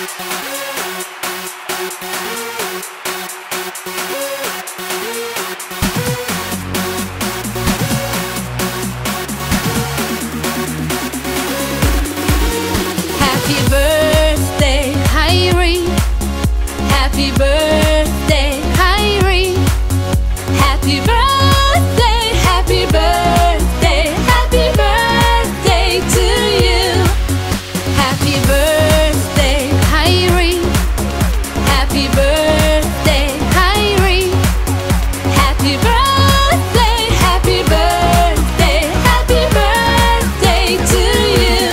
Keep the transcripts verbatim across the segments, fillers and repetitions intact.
Happy birthday, KYRIE. Happy birthday, KYRIE. Happy birthday, happy birthday, happy birthday to you. Happy birthday, KYRIE. Happy birthday, KYRIE. Happy birthday, happy birthday, happy birthday to you.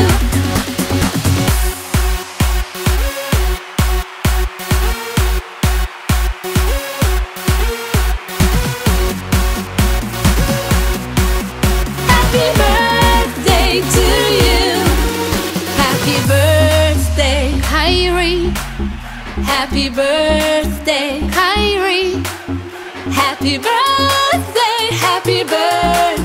Happy birthday to you. Happy birthday, KYRIE. Happy birthday, KYRIE. Happy birthday, happy birthday.